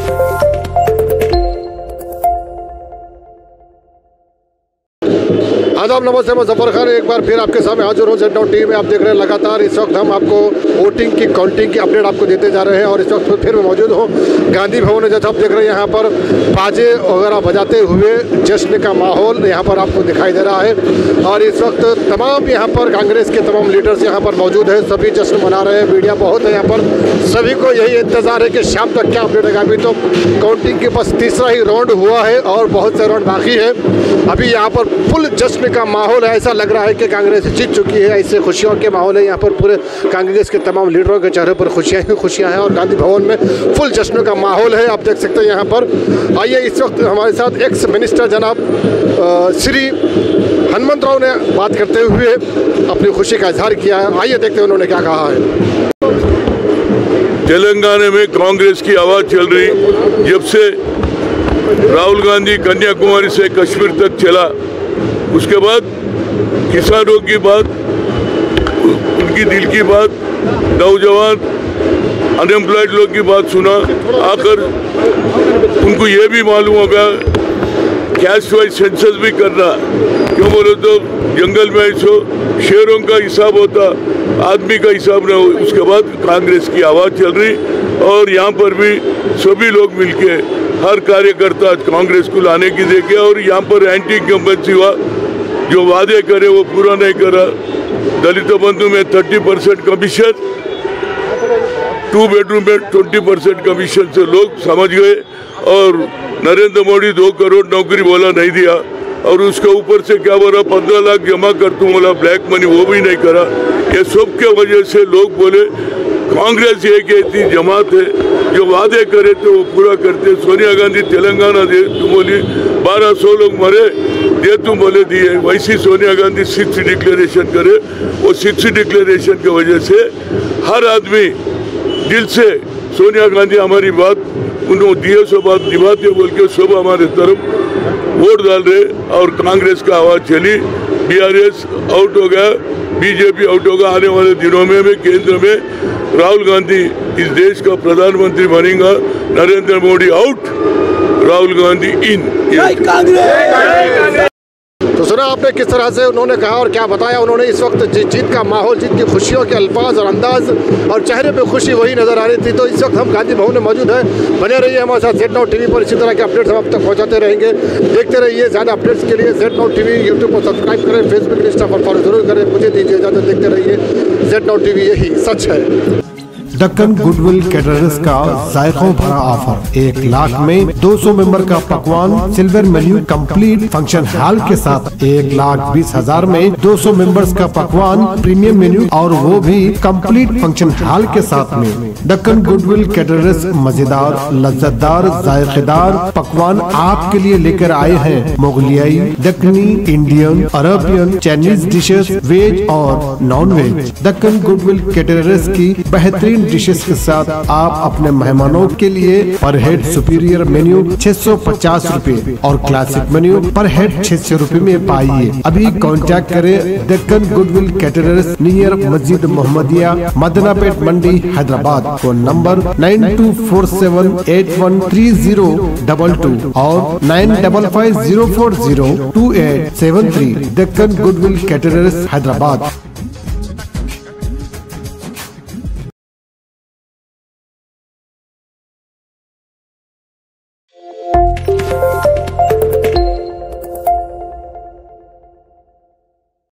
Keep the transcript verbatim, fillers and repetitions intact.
आदाब, नमस्ते, मैं जफर खान एक बार फिर आपके सामने हाजिर हूँ। जेड नाउ टीवी में आप देख रहे हैं लगातार इस वक्त हम आपको वोटिंग की काउंटिंग की अपडेट आपको देते जा रहे हैं और इस वक्त फिर मैं मौजूद हूँ गांधी भवन में। जैसा आप देख रहे हैं यहाँ पर बाजे वगैरह बजाते हुए जश्न का माहौल यहाँ पर आपको दिखाई दे रहा है और इस वक्त तमाम यहाँ पर कांग्रेस के तमाम लीडर्स यहाँ पर मौजूद है, सभी जश्न मना रहे हैं। मीडिया बहुत है यहाँ पर, सभी को यही इंतजार है कि शाम तक क्या अपडेट आएगा। अभी तो काउंटिंग के बस तीसरा ही राउंड हुआ है और बहुत से राउंड बाकी है। अभी यहाँ पर फुल जश्न का माहौल है, ऐसा लग रहा है कि कांग्रेस जीत चुकी है। ऐसे खुशियों के माहौल है यहाँ पर, पूरे कांग्रेस के तमाम लीडरों के चेहरे पर खुशियाँ ही खुशियाँ हैं और गांधी भवन में फुल जश्न का माहौल है, आप देख सकते हैं यहाँ पर। आइए, इस वक्त हमारे साथ एक्स मिनिस्टर जनाब श्री हनुमंत राव ने बात करते हुए अपनी खुशी का इजहार किया है। आइए देखते हैं उन्होंने क्या कहा है। तेलंगाना में कांग्रेस की आवाज़ चल रही, जब से राहुल गांधी कन्याकुमारी से कश्मीर तक चला, उसके बाद किसानों की बात, उनकी दिल की बात, नौजवान अनएम्प्लॉयड लोग की बात सुना, आकर उनको ये भी मालूम होगा कैश वाइज सेंसस भी करना। क्यों बोले तो जंगल में ऐसो शेरों का हिसाब होता, आदमी का हिसाब ना हो। उसके बाद कांग्रेस की आवाज़ चल रही और यहाँ पर भी सभी लोग मिलके, हर कार्यकर्ता कांग्रेस को लाने की देखे और यहाँ पर एंटी इनकम्बेंसी हुआ, जो वादे करे वो पूरा नहीं करा। दलित बंधु में thirty percent commission, two bedroom में ट्वेंटी परसेंट कमीशन से लोग समझ गए और नरेंद्र मोदी दो करोड़ नौकरी बोला नहीं दिया और उसके ऊपर से क्या बोला पंद्रह लाख जमा कर तू बोला ब्लैक मनी, वो भी नहीं करा। ये सब के वजह से लोग बोले कांग्रेस एक ऐसी जमात है जो वादे करे तो वो पूरा करते। सोनिया गांधी तेलंगाना दे तुम बोली बारह सौ लोग मरे दे तुम बोले दिए, वैसी सोनिया गांधी सिक्स डिक्लेरेशन करे। वो सिक्स डिक्लेरेशन की वजह से हर आदमी दिल से सोनिया गांधी हमारी बात उन्होंने दिए सो बात निभाते बोल के सब हमारे तरफ वोट डाल रहे और कांग्रेस का आवाज़ चली। बीआरएस आउट हो गया, बीजेपी आउट होगा। आने वाले दिनों में भी केंद्र में राहुल गांधी इस देश का प्रधानमंत्री बनेगा। Narendra Modi out, Rahul Gandhi in. तो सुना आपने किस तरह से उन्होंने कहा और क्या बताया उन्होंने। इस वक्त जी, जीत का माहौल, जीत की खुशियों के अल्फाज और अंदाज और चेहरे पे खुशी वही नजर आ रही थी। तो इस वक्त हम गांधी भवन में मौजूद हैं, बने रहिए हमारे साथ जेड नाउ टीवी पर। इसी तरह के अपडेट्स हम आप तक पहुंचाते रहेंगे, देखते रहिए। ज़्यादा अपडेट्स के लिए जेड नाउ टीवी यूट्यूब पर सब्सक्राइब करें, फेसबुक इंस्टा पर फॉलो जरूर करें। मुझे दीजिए इजाजत, देखते रहिए जेड नाउ टीवी, यही सच है। दक्कन गुडविल कैटरर्स का जायकों भरा ऑफर, एक लाख में दो सौ मेंबर का पकवान silver menu complete function hall के साथ। एक लाख बीस हजार में दो सौ मेंबर्स का पकवान प्रीमियम मेन्यू और वो भी कंप्लीट फंक्शन हॉल के साथ में। दक्कन गुडविल कैटरर्स मजेदार, लज्जतदार, जायकेदार पकवान आपके लिए लेकर आए हैं। Mughlai, Deccani, Indian, Arabian, Chinese dishes, veg और non veg. Deccan Goodwill Caterers की बेहतरीन डिशेस के साथ आप अपने मेहमानों के लिए पर हेड सुपीरियर मेन्यू छह सौ पचास रूपए और क्लासिक मेन्यू पर हेड छह सौ रूपए में पाइए। अभी कांटेक्ट करें Deccan Goodwill Caterers, near Masjid Mohammadia, Madannapet Mandi, Hyderabad. Phone number nine two four seven eight one three zero double two और nine double five zero four zero two eight seven three. Deccan Goodwill Caterers, Hyderabad.